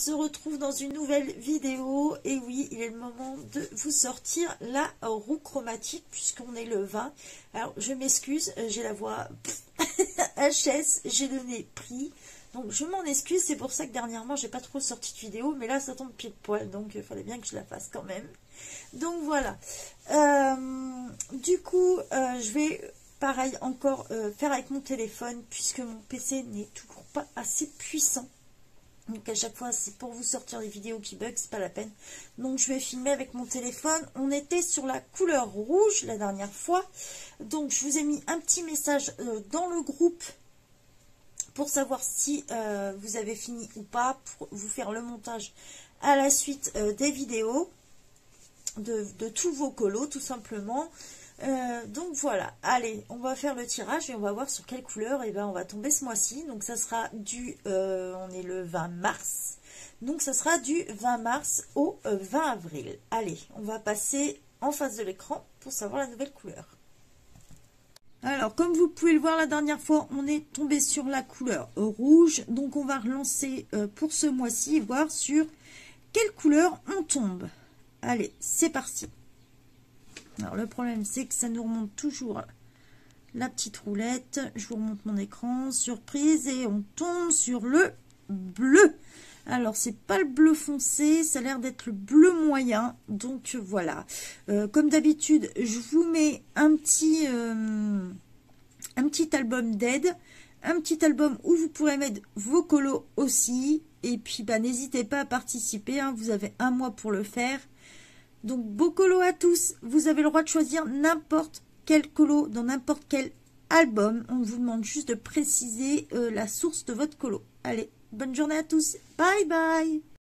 se retrouve dans une nouvelle vidéo. Et oui, il est le moment de vous sortir la roue chromatique puisqu'on est le 20. Alors, je m'excuse, j'ai la voix HS, j'ai le nez pris. Donc, je m'en excuse. C'est pour ça que dernièrement, j'ai pas trop sorti de vidéo. Mais là, ça tombe pile poil. Donc, il fallait bien que je la fasse quand même. Donc, voilà. Du coup, je vais... pareil, encore faire avec mon téléphone, puisque mon PC n'est toujours pas assez puissant. Donc à chaque fois, c'est pour vous sortir les vidéos qui bug, c'est pas la peine. Donc je vais filmer avec mon téléphone. On était sur la couleur rouge la dernière fois. Donc je vous ai mis un petit message dans le groupe pour savoir si vous avez fini ou pas, pour vous faire le montage à la suite des vidéos, de tous vos colos tout simplement. Donc voilà, allez, on va faire le tirage et on va voir sur quelle couleur on va tomber ce mois-ci. Donc ça sera du, on est le 20 mars, donc ça sera du 20 mars au 20 avril. Allez, on va passer en face de l'écran pour savoir la nouvelle couleur. Alors, comme vous pouvez le voir la dernière fois, on est tombé sur la couleur rouge. Donc on va relancer pour ce mois-ci et voir sur quelle couleur on tombe. Allez, c'est parti. Alors le problème c'est que ça nous remonte toujours la petite roulette. Je vous remonte mon écran, surprise, et on tombe sur le bleu. Alors c'est pas le bleu foncé, ça a l'air d'être le bleu moyen. Donc voilà, comme d'habitude je vous mets un petit album d'aide, un petit album où vous pourrez mettre vos colos aussi. Et puis n'hésitez pas à participer, hein, vous avez un mois pour le faire. Donc, beau colo à tous. Vous avez le droit de choisir n'importe quel colo dans n'importe quel album. On vous demande juste de préciser la source de votre colo. Allez, bonne journée à tous. Bye bye.